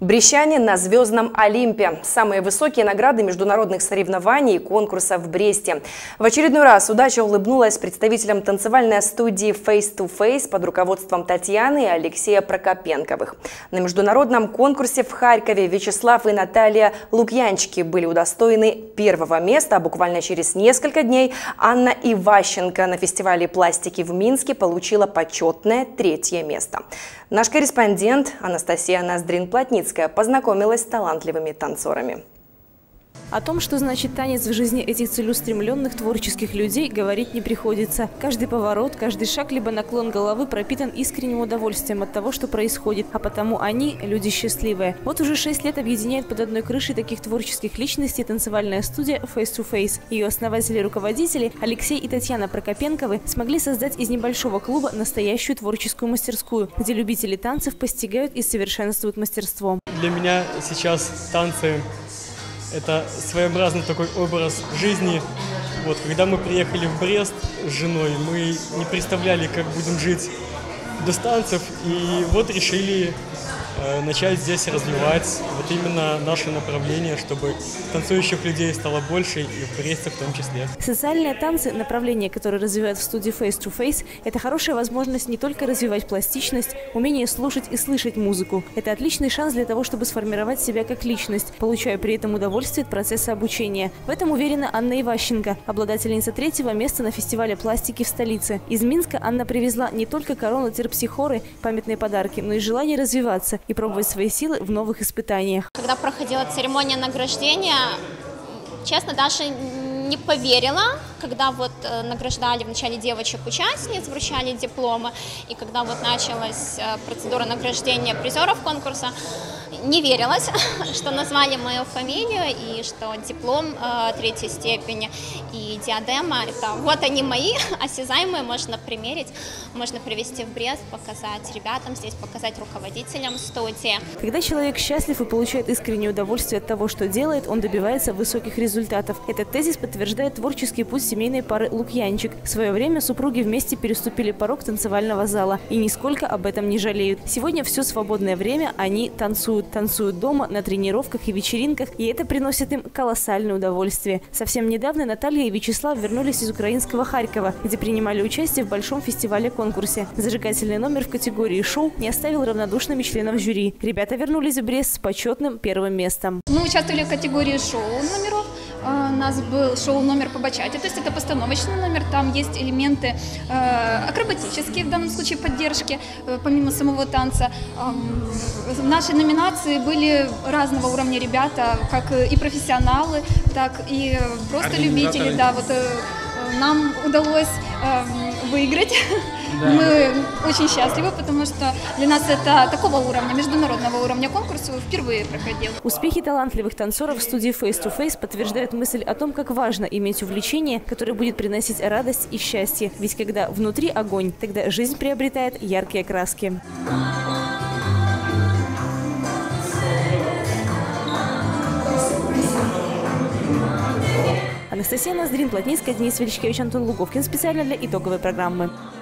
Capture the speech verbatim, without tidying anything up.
Брестяне на звездном Олимпе. Самые высокие награды международных соревнований и конкурсов в Бресте. В очередной раз удача улыбнулась представителям танцевальной студии Face to Face под руководством Татьяны и Алексея Прокопенковых. На международном конкурсе в Харькове Вячеслав и Наталья Лукьянчики были удостоены первого места, а буквально через несколько дней Анна Иващенко на фестивале пластики в Минске получила почетное третье место. Наш корреспондент Анастасия Ноздрин-Плотницкая познакомилась с талантливыми танцорами. О том, что значит танец в жизни этих целеустремленных творческих людей, говорить не приходится. Каждый поворот, каждый шаг либо наклон головы пропитан искренним удовольствием от того, что происходит, а потому они – люди счастливые. Вот уже шесть лет объединяет под одной крышей таких творческих личностей танцевальная студия Face to Face. Ее основатели и руководители Алексей и Татьяна Прокопенковы смогли создать из небольшого клуба настоящую творческую мастерскую, где любители танцев постигают и совершенствуют мастерство. Для меня сейчас танцы – это своеобразный такой образ жизни. Вот, когда мы приехали в Брест с женой, мы не представляли, как будем жить без танцев, и вот решили э, начать здесь развивать вот именно наше направление, чтобы танцующих людей стало больше, и в Бресте в том числе. Социальные танцы, направление, которое развивают в студии Face to Face, это хорошая возможность не только развивать пластичность, умение слушать и слышать музыку. Это отличный шанс для того, чтобы сформировать себя как личность, получая при этом удовольствие от процесса обучения. В этом уверена Анна Иващенко, обладательница третьего места на фестивале пластики в столице. Из Минска Анна привезла не только корону терпсихоры, памятные подарки, но и желание развиваться и пробовать свои силы в новых испытаниях. Когда проходила церемония награждения, честно, даже не поверила, когда вот э, награждали вначале девочек-участниц, вручали дипломы, и когда вот началась э, процедура награждения призеров конкурса, не верилось, что назвали мою фамилию, и что диплом э, третьей степени и диадема, это вот они мои, осязаемые, можно примерить, можно привезти в Брест, показать ребятам здесь, показать руководителям студии. Когда человек счастлив и получает искреннее удовольствие от того, что делает, он добивается высоких результатов. Этот тезис подтверждает творческий путь семейной пары Лукьянчик. В свое время супруги вместе переступили порог танцевального зала и нисколько об этом не жалеют. Сегодня все свободное время они танцуют. Танцуют дома, на тренировках и вечеринках, и это приносит им колоссальное удовольствие. Совсем недавно Наталья и Вячеслав вернулись из украинского Харькова, где принимали участие в большом фестивале-конкурсе. Зажигательный номер в категории шоу не оставил равнодушными членов жюри. Ребята вернулись в Брест с почетным первым местом. Мы участвовали в категории шоу номеров. У нас был шоу-номер по бачате, то есть это постановочный номер, там есть элементы э, акробатические, в данном случае поддержки, э, помимо самого танца. Э, в нашей номинации были разного уровня ребята, как и профессионалы, так и просто любители. Да, вот, э, нам удалось э, выиграть. Да. Мы очень счастливы, потому что для нас это такого уровня, международного уровня конкурса впервые проходил. Успехи талантливых танцоров в студии Face to Face подтверждают мысль о том, как важно иметь увлечение, которое будет приносить радость и счастье. Ведь когда внутри огонь, тогда жизнь приобретает яркие краски. Анастасия Ноздрин-Плотницкая, Денис Величкевич, Антон Луговкин. Специально для итоговой программы.